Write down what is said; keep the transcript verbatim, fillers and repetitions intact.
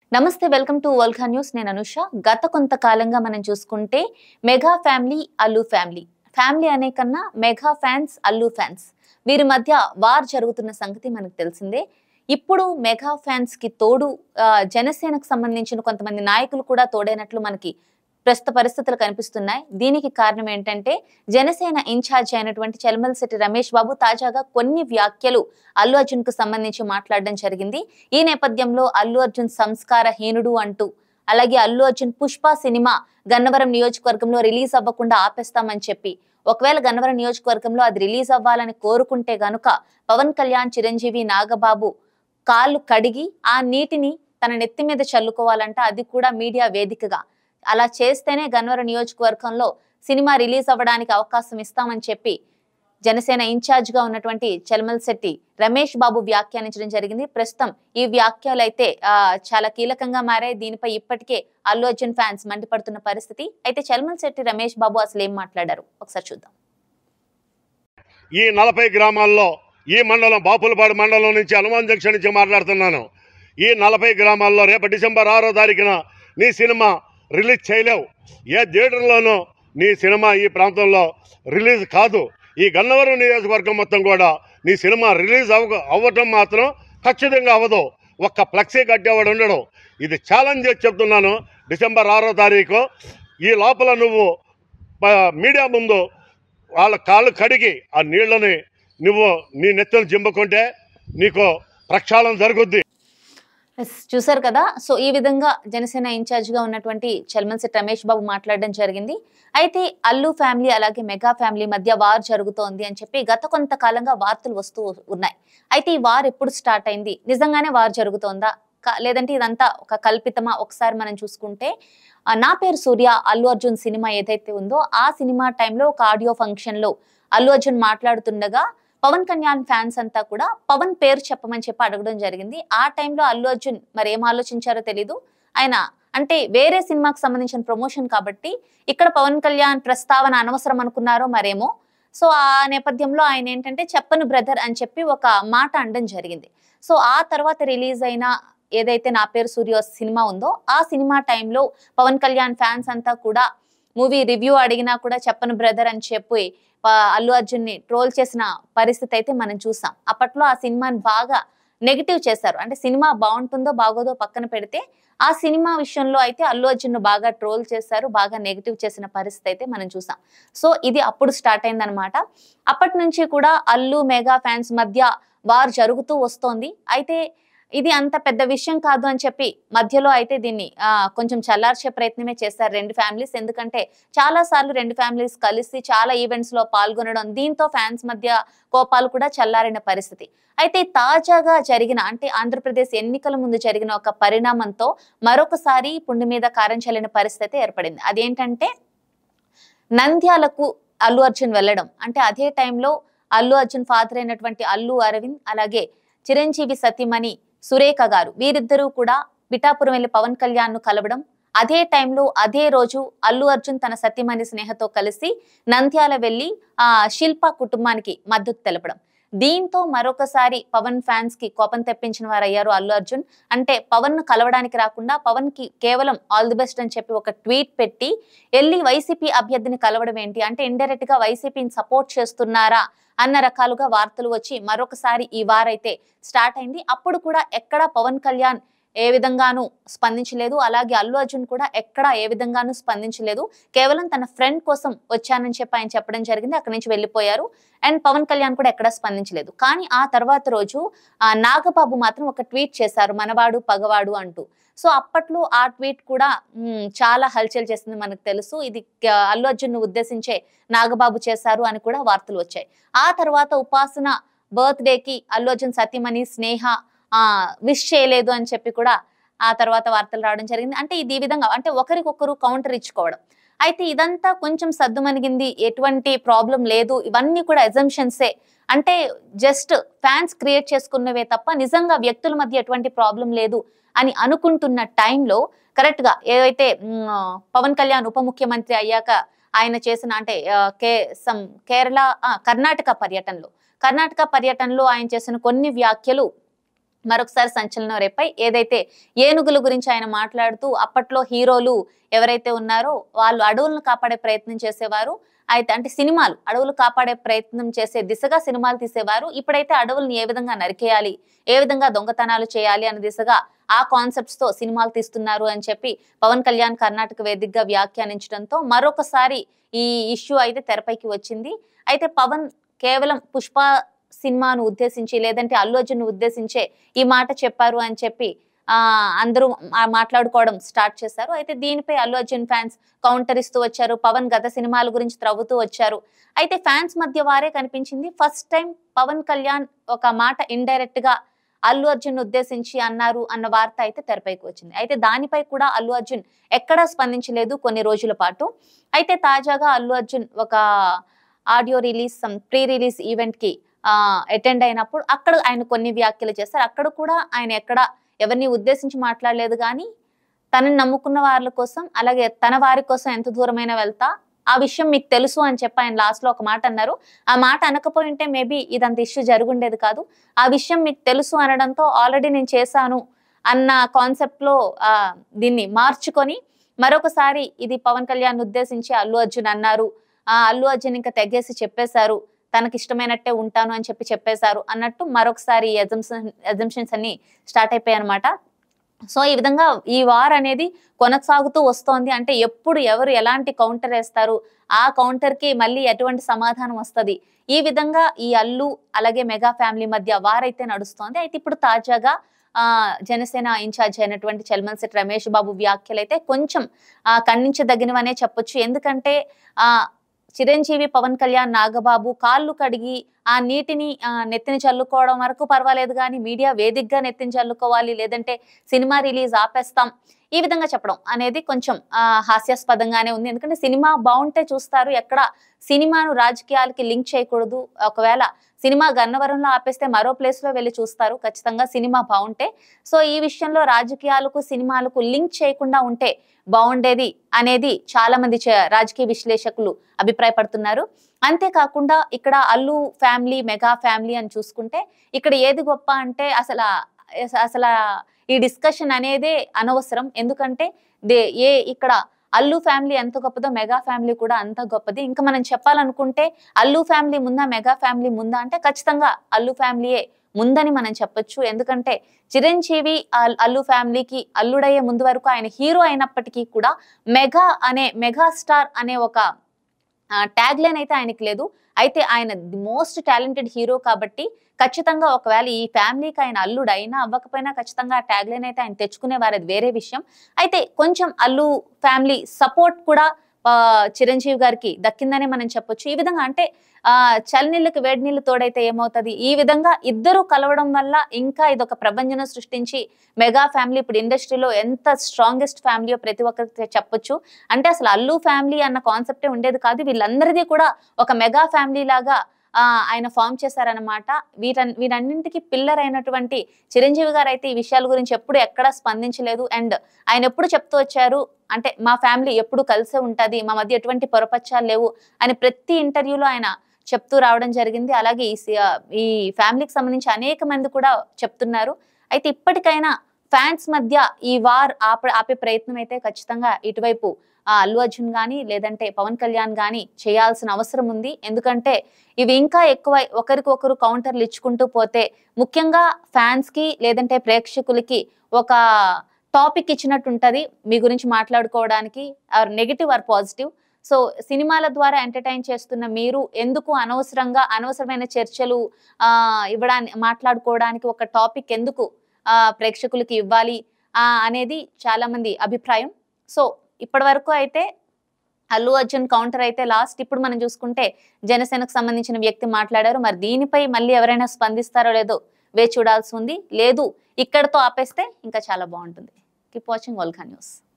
నమస్తే welcome to వల్కా news నేను అనుష గత కొంతకాలంగా మనం చూసుకుంటే mega family Allu family family అనే కన్నా మెగా ఫ్యాన్స్ అల్లు ఫ్యాన్స్ వీరి మధ్య వార్ జరుగుతున్న సంగతి మనకు తెలిసిందే ఇప్పుడు మెగా ఫ్యాన్స్ కి తోడు జనసేనకు సంబంధించిన కొంతమంది నాయకులు కూడా తోడైనట్లు మనకి ప్రస్తుత పరిస్థితులు కనిపిస్తున్నాయి దీనికి కారణం ఏంటంటే జనసేన ఇన్ఛార్జ్ అయినటువంటి చలమలశెట్టి రమేష్ బాబు తాజాగా కొన్ని వ్యాఖ్యలు అల్లు అర్జున్ కు సంబంధించి మాట్లాడడం జరిగింది ఈ నేపథ్యంలో అల్లు అర్జున్ సంస్కార హీనుడు అంటూ అలాగే అల్లు అర్జున్ పుష్ప సినిమా గన్నవరం నియోజకవర్గంలో రిలీజ్ అవ్వకుండా ఆపేస్తామని చెప్పి ఒకవేళ గన్నవరం నియోజకవర్గంలో అది రిలీజ్ అవ్వాలని కోరుకుంటే గనుక పవన్ కళ్యాణ్ చిరంజీవి నాగబాబు కాళ్ళు కడిగి ఆ నీటిని తన నెత్తి మీద చల్లుకోవాలంట అది కూడా మీడియా వేదికగా అలా చేస్తేనే గన్నవరం నియోజకవర్గంలో సినిమా రిలీజ్ అవ్వడానికి అవకాశం ఇస్తామని చెప్పి జనసేన ఇన్ఛార్జ్ గా ఉన్నటువంటి చలమలశెట్టి రమేష్ బాబు వ్యాఖ్యానించడం జరిగింది ప్రస్తుతం ఈ వ్యాఖ్యలు అయితే చాలా కీలకంగా మారాయి దీనిపై ఇప్పటికే అల్లు అర్జున్ ఫ్యాన్స్ మండిపడుతున్న పరిస్థితి అయితే చలమలశెట్టి రమేష్ బాబు అసలు ఏం మాట్లాడారు ఒకసారి చూద్దాం. ఈ నలభై గ్రామాల్లో ఈ మండలం బాపులపాడు మండలం నుంచి హనుమాన్ జంక్షన్ నుంచి మాట్లాడుతున్నాను. ఈ నలభై గ్రామాల్లో రేపు డిసెంబర్ ఆరో తారీఖున నీ సినిమా రిలీజ్ చేయలేవు. ఏ థియేటర్లోనూ నీ సినిమా ఈ ప్రాంతంలో రిలీజ్ కాదు. ఈ గన్నవరం నియోజకవర్గం మొత్తం కూడా నీ సినిమా రిలీజ్ అవ అవ్వటం మాత్రం ఖచ్చితంగా అవ్వదు. ఒక్క ఫ్లెక్సీ కట్టేవాడు ఉండడు. ఇది ఛాలెంజ్ చేసి చెప్తున్నాను. డిసెంబర్ ఆరో తారీఖు ఈ లోపల నువ్వు మీడియా ముందు వాళ్ళ కాళ్ళు కడిగి ఆ నీళ్ళని నువ్వు నీ నెత్తలు జింపుకుంటే నీకు ప్రక్షాళన జరుగుద్ది. చూసారు కదా. సో ఈ విధంగా జనసేన ఇన్ఛార్జ్ గా ఉన్నటువంటి చలమలశెట్టి రమేష్ బాబు మాట్లాడడం జరిగింది. అయితే అల్లు ఫ్యామిలీ అలాగే మెగా ఫ్యామిలీ మధ్య వార్ జరుగుతోంది అని చెప్పి గత కొంతకాలంగా వార్తలు వస్తూ ఉన్నాయి. అయితే ఈ వార్ ఎప్పుడు స్టార్ట్ అయింది, నిజంగానే వార్ జరుగుతోందా లేదంటే ఇదంతా ఒక కల్పితమా ఒకసారి మనం చూసుకుంటే నా పేరు సూర్య అల్లు అర్జున్ సినిమా ఏదైతే ఉందో ఆ సినిమా టైంలో ఒక ఆడియో ఫంక్షన్ లో అల్లు అర్జున్ మాట్లాడుతుండగా పవన్ కళ్యాణ్ ఫ్యాన్స్ అంతా కూడా పవన్ పేరు చెప్పమని చెప్పి అడగడం జరిగింది. ఆ టైంలో అల్లు అర్జున్ మరి ఏం ఆలోచించారో తెలీదు. ఆయన అంటే వేరే సినిమాకి సంబంధించిన ప్రమోషన్ కాబట్టి ఇక్కడ పవన్ కళ్యాణ్ ప్రస్తావన అనవసరం అనుకున్నారో మరేమో. సో ఆ నేపథ్యంలో ఆయన ఏంటంటే చెప్పను బ్రదర్ అని చెప్పి ఒక మాట అనడం జరిగింది. సో ఆ తర్వాత రిలీజ్ అయిన ఏదైతే నా పేరు సూర్య సినిమా ఉందో ఆ సినిమా టైంలో పవన్ కళ్యాణ్ ఫ్యాన్స్ అంతా కూడా మూవీ రివ్యూ అడిగినా కూడా చెప్పను బ్రదర్ అని చెప్పి అల్లు అర్జున్ ని ట్రోల్ చేసిన పరిస్థితి అయితే మనం చూసాం. అప్పట్లో ఆ సినిమాని బాగా నెగిటివ్ చేశారు. అంటే సినిమా బాగుంటుందో బాగోదో పక్కన పెడితే ఆ సినిమా విషయంలో అయితే అల్లు అర్జున్ ను బాగా ట్రోల్ చేశారు, బాగా నెగిటివ్ చేసిన పరిస్థితి అయితే మనం చూసాం. సో ఇది అప్పుడు స్టార్ట్ అయిందనమాట. అప్పటి నుంచి కూడా అల్లు మెగా ఫ్యాన్స్ మధ్య వార్ జరుగుతూ వస్తోంది. అయితే ఇది అంత పెద్ద విషయం కాదు అని చెప్పి మధ్యలో అయితే దీన్ని ఆ కొంచెం చల్లార్చే ప్రయత్నమే చేశారు రెండు ఫ్యామిలీస్. ఎందుకంటే చాలా సార్లు రెండు ఫ్యామిలీస్ కలిసి చాలా ఈవెంట్స్ లో పాల్గొనడం దీంతో ఫ్యాన్స్ మధ్య కోపాలు కూడా చల్లారిన పరిస్థితి. అయితే తాజాగా జరిగిన అంటే ఆంధ్రప్రదేశ్ ఎన్నికల ముందు జరిగిన ఒక పరిణామంతో మరొకసారి పుండు మీద కారం చల్లిన పరిస్థితి ఏర్పడింది. అదేంటంటే నంద్యాలకు అల్లు అర్జున్ వెళ్ళడం. అంటే అదే టైంలో అల్లు అర్జున్ ఫాదర్ అయినటువంటి అల్లు అరవింద్ అలాగే చిరంజీవి సతీమణి సురేఖ గారు వీరిద్దరూ కూడా పిఠాపురం వెళ్లి పవన్ కళ్యాణ్ ను కలవడం. అదే టైంలో అదే రోజు అల్లు అర్జున్ తన సతీమణి స్నేహతో కలిసి నంద్యాల వెళ్లి ఆ శిల్ప కుటుంబానికి మద్దతు తెలపడం. దీంతో మరొకసారి పవన్ ఫ్యాన్స్ కి కోపం తెప్పించిన వారు అయ్యారు అల్లు అర్జున్. అంటే పవన్ ను కలవడానికి రాకుండా పవన్ కి కేవలం ఆల్ ది బెస్ట్ అని చెప్పి ఒక ట్వీట్ పెట్టి వెళ్ళి వైసీపీ అభ్యర్థిని కలవడం ఏంటి అంటే ఇండైరెక్ట్ గా వైసీపీని సపోర్ట్ చేస్తున్నారా అన్న రకాలుగా వార్తలు వచ్చి మరొకసారి ఈ వారైతే స్టార్ట్ అయింది. అప్పుడు కూడా ఎక్కడ పవన్ కళ్యాణ్ ఏ విధంగానూ స్పందించలేదు, అలాగే అల్లు అర్జున్ కూడా ఎక్కడ ఏ విధంగానూ స్పందించలేదు. కేవలం తన ఫ్రెండ్ కోసం వచ్చానని చెప్పి ఆయన చెప్పడం జరిగింది. అక్కడి నుంచి వెళ్ళిపోయారు. అండ్ పవన్ కళ్యాణ్ కూడా ఎక్కడా స్పందించలేదు. కానీ ఆ తర్వాత రోజు ఆ నాగబాబు మాత్రం ఒక ట్వీట్ చేశారు, మనవాడు పగవాడు అంటూ. సో అప్పట్లో ఆ ట్వీట్ కూడా చాలా హల్చల్ చేసింది మనకు తెలుసు. ఇది అల్లు అర్జున్ ను ఉద్దేశించే నాగబాబు చేశారు అని కూడా వార్తలు వచ్చాయి. ఆ తర్వాత ఉపాసన బర్త్డే కి అల్లు అర్జున్ సతీమణి స్నేహ ఆ విష్ చేయలేదు అని చెప్పి కూడా ఆ తర్వాత వార్తలు రావడం జరిగింది. అంటే ఇది ఈ విధంగా అంటే ఒకరికొకరు కౌంటర్ ఇచ్చుకోవడం. అయితే ఇదంతా కొంచెం సద్దుమణిగింది, ఎటువంటి ప్రాబ్లం లేదు, ఇవన్నీ కూడా అజంప్షన్సే. అంటే జస్ట్ ఫ్యాన్స్ క్రియేట్ చేసుకున్నవే తప్ప నిజంగా వ్యక్తుల మధ్య ఎటువంటి ప్రాబ్లం లేదు అని అనుకుంటున్న టైంలో కరెక్ట్ గా ఏదైతే పవన్ కళ్యాణ్ ఉప ముఖ్యమంత్రి అయ్యాక ఆయన చేసిన అంటే కే సమ్ కేరళ కర్ణాటక పర్యటనలో కర్ణాటక పర్యటనలో ఆయన చేసిన కొన్ని వ్యాఖ్యలు మరొకసారి సంచలనం రేపై. ఏదైతే ఏనుగుల గురించి ఆయన మాట్లాడుతూ అప్పట్లో హీరోలు ఎవరైతే ఉన్నారో వాళ్ళు అడవులను కాపాడే ప్రయత్నం చేసేవారు. అయితే అంటే సినిమాలు అడవులు కాపాడే ప్రయత్నం చేసే దిశగా సినిమాలు తీసేవారు. ఇప్పుడైతే అడవులను ఏ విధంగా నరికేయాలి, ఏ విధంగా దొంగతనాలు చేయాలి అనే దిశగా ఆ కాన్సెప్ట్స్ తో సినిమాలు తీస్తున్నారు అని చెప్పి పవన్ కళ్యాణ్ కర్ణాటక వేదికగా వ్యాఖ్యానించడంతో మరొకసారి ఈ ఇష్యూ అయితే తెరపైకి వచ్చింది. అయితే పవన్ కేవలం పుష్ప సినిమాను ఉద్దేశించి లేదంటే అల్లు అర్జున్ ఉద్దేశించే ఈ మాట చెప్పారు అని చెప్పి ఆ అందరూ మాట్లాడుకోవడం స్టార్ట్ చేశారు. అయితే దీనిపై అల్లు అర్జున్ ఫ్యాన్స్ కౌంటర్ ఇస్తూ వచ్చారు. పవన్ గత సినిమాల గురించి త్రవ్వుతూ వచ్చారు. అయితే ఫ్యాన్స్ మధ్య వారే కనిపించింది. ఫస్ట్ టైం పవన్ కళ్యాణ్ ఒక మాట ఇండైరెక్ట్ గా అల్లు అర్జున్ ఉద్దేశించి అన్నారు అన్న వార్త అయితే తెరపైకి వచ్చింది. అయితే దానిపై కూడా అల్లు అర్జున్ ఎక్కడా స్పందించలేదు కొన్ని రోజుల పాటు. అయితే తాజాగా అల్లు అర్జున్ ఒక audio release pre release event కి ఆ అటెండ్ అయినప్పుడు అక్కడ ఆయన కొన్ని వ్యాఖ్యలు చేస్తారు. అక్కడ కూడా ఆయన ఎక్కడ ఎవరిని ఉద్దేశించి మాట్లాడలేదు. కానీ తనని నమ్ముకున్న వాళ్ళ కోసం అలాగే తన వారి కోసం ఎంత దూరమైనా వెళ్తా, ఆ విషయం మీకు తెలుసు అని చెప్పి ఆయన లాస్ట్ లో ఒక మాట అన్నారు. ఆ మాట అనకపోయి ఉంటే మేబీ ఇదంత ఇష్యూ జరుగుండేది కాదు. ఆ విషయం మీకు తెలుసు అనడంతో ఆల్రెడీ నేను చేశాను అన్న కాన్సెప్ట్ లో ఆ దీన్ని మార్చుకొని మరొకసారి ఇది పవన్ కళ్యాణ్ ఉద్దేశించి అల్లు అర్జున్ అన్నారు, ఆ అల్లు అర్జున్ ఇంకా తెగేసి చెప్పేశారు, తనకి ఇష్టమైనట్టే ఉంటాను అని చెప్పి చెప్పేశారు అన్నట్టు మరొకసారి ఎజంప్షన్స్ అన్ని స్టార్ట్ అయిపోయాయి అనమాట. సో ఈ విధంగా ఈ వార్ అనేది కొనసాగుతూ వస్తోంది. అంటే ఎప్పుడు ఎవరు ఎలాంటి కౌంటర్ వేస్తారు, ఆ కౌంటర్ కి మళ్ళీ ఎటువంటి సమాధానం వస్తుంది, ఈ విధంగా ఈ అల్లు అలాగే మెగా ఫ్యామిలీ మధ్య వార్ అయితే నడుస్తోంది. అయితే ఇప్పుడు తాజాగా ఆ జనసేన ఇన్ఛార్జ్ అయినటువంటి చెల్మన్సిట్ రమేష్ బాబు వ్యాఖ్యలు అయితే కొంచెం ఆ ఖండించదగినవనే చెప్పొచ్చు. ఎందుకంటే ఆ చిరంజీవి పవన్ కళ్యాణ్ నాగబాబు కాళ్ళు కడిగి ఆ నీటిని ఆ నెత్తిని చల్లుకోవడం వరకు పర్వాలేదు, కానీ మీడియా వేదికగా నెత్తిని చల్లుకోవాలి లేదంటే సినిమా రిలీజ్ ఆపేస్తాం ఈ విధంగా చెప్పడం అనేది కొంచెం ఆ హాస్యాస్పదంగానే ఉంది. ఎందుకంటే సినిమా బాగుంటే చూస్తారు, ఎక్కడ సినిమాను రాజకీయాలకి లింక్ చేయకూడదు. ఒకవేళ సినిమా గన్నవరంలో ఆపేస్తే మరో ప్లేస్ లో వెళ్ళి చూస్తారు ఖచ్చితంగా సినిమా బాగుంటే. సో ఈ విషయంలో రాజకీయాలకు సినిమాలకు లింక్ చేయకుండా ఉంటే బాగుండేది అనేది చాలా మంది రాజకీయ విశ్లేషకులు అభిప్రాయపడుతున్నారు. అంతేకాకుండా ఇక్కడ అల్లు ఫ్యామిలీ మెగా ఫ్యామిలీ అని చూసుకుంటే ఇక్కడ ఏది గొప్ప అంటే అసలు అసలు ఈ డిస్కషన్ అనేదే అనవసరం. ఎందుకంటే దే ఏ ఇక్కడ అల్లు ఫ్యామిలీ ఎంత గొప్పదో మెగా ఫ్యామిలీ కూడా అంత గొప్పది. ఇంకా మనం చెప్పాలనుకుంటే అల్లు ఫ్యామిలీ ముందా మెగా ఫ్యామిలీ ముందా అంటే ఖచ్చితంగా అల్లు ఫ్యామిలీయే ముందని మనం చెప్పొచ్చు. ఎందుకంటే చిరంజీవి అల్లు ఫ్యామిలీకి అల్లుడయ్యే ముందు వరకు ఆయన హీరో అయినప్పటికీ కూడా మెగా అనే మెగా స్టార్ అనే ఒక ట్యాగ్ లైన్ అయితే ఆయనకి లేదు. అయితే ఆయన ది మోస్ట్ టాలెంటెడ్ హీరో కాబట్టి ఖచ్చితంగా ఒకవేళ ఈ ఫ్యామిలీకి ఆయన అల్లుడు అయినా అవ్వకపోయినా ఖచ్చితంగా ఆ ట్యాగ్ లైన్ అయితే ఆయన తెచ్చుకునేవారు, అది వేరే విషయం. అయితే కొంచెం అల్లు ఫ్యామిలీ సపోర్ట్ కూడా చిరంజీవి గారికి దక్కిందనే మనం చెప్పొచ్చు. ఈ విధంగా అంటే ఆ చలినీళ్ళకి వేడి నీళ్ళు తోడైతే ఏమవుతుంది, ఈ విధంగా ఇద్దరు కలవడం వల్ల ఇంకా ఇదొక ప్రభంజనం సృష్టించి మెగా ఫ్యామిలీ ఇప్పుడు ఇండస్ట్రీలో ఎంత స్ట్రాంగెస్ట్ ఫ్యామిలీయో ప్రతి ఒక్కరికి చెప్పొచ్చు. అంటే అసలు అల్లు ఫ్యామిలీ అన్న కాన్సెప్టే ఉండేది కాదు, వీళ్ళందరిది కూడా ఒక మెగా ఫ్యామిలీ లాగా ఆ ఆయన ఫామ్ చేశారనమాట. వీట వీటన్నింటికి పిల్లర్ అయినటువంటి చిరంజీవి గారు అయితే ఈ విషయాల గురించి ఎప్పుడు ఎక్కడా స్పందించలేదు. అండ్ ఆయన ఎప్పుడు చెప్తూ వచ్చారు అంటే మా ఫ్యామిలీ ఎప్పుడు కలిసే ఉంటది, మా మధ్య ఎటువంటి పొరపచ్చాలు లేవు అని ప్రతి ఇంటర్వ్యూలో ఆయన చెప్తూ రావడం జరిగింది. అలాగే ఈ ఈ ఫ్యామిలీకి సంబంధించి అనేక మంది కూడా చెప్తున్నారు. అయితే ఇప్పటికైనా ఫ్యాన్స్ మధ్య ఈ వార్ ఆప ఆపే ప్రయత్నం అయితే ఖచ్చితంగా ఇటువైపు ఆ అల్లు అర్జున్ గానీ లేదంటే పవన్ కళ్యాణ్ గానీ చేయాల్సిన అవసరం ఉంది. ఎందుకంటే ఇవి ఇంకా ఎక్కువ ఒకరికొకరు కౌంటర్లు ఇచ్చుకుంటూ పోతే ముఖ్యంగా ఫ్యాన్స్ కి లేదంటే ప్రేక్షకులకి ఒక టాపిక్ ఇచ్చినట్టు ఉంటది మీ గురించి మాట్లాడుకోవడానికి, or negative or positive. So సినిమాల ద్వారా ఎంటర్టైన్ చేస్తున్న మీరు ఎందుకు అనవసరంగా అనవసరమైన చర్చలు ఆ ఇవ్వడానికి మాట్లాడుకోవడానికి ఒక టాపిక్ ఎందుకు ఆ ప్రేక్షకులకి ఇవ్వాలి ఆ అనేది చాలా మంది అభిప్రాయం. సో ఇప్పటి వరకు అయితే అల్లు అర్జున్ కౌంటర్ అయితే లాస్ట్. ఇప్పుడు మనం చూసుకుంటే జనసేనకు సంబంధించిన వ్యక్తి మాట్లాడారు. మరి దీనిపై మళ్ళీ ఎవరైనా స్పందిస్తారో లేదో వేచి చూడాల్సి ఉంది. లేదు ఇక్కడతో ఆపేస్తే ఇంకా చాలా బాగుంటుంది. Keep watching Volka news.